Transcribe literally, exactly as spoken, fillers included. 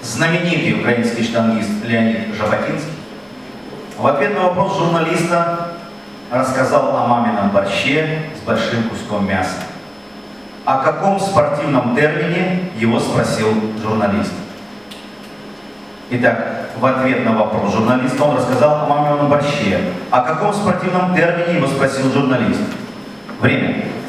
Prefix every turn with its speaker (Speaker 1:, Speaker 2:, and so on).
Speaker 1: знаменитый украинский штангист Леонид Жаботинский в ответ на вопрос журналиста рассказал о мамином борще с большим куском мяса. О каком спортивном термине его спросил журналист. Итак, в ответ на вопрос журналиста он рассказал о мамином борще. О каком спортивном термине его спросил журналист. Время.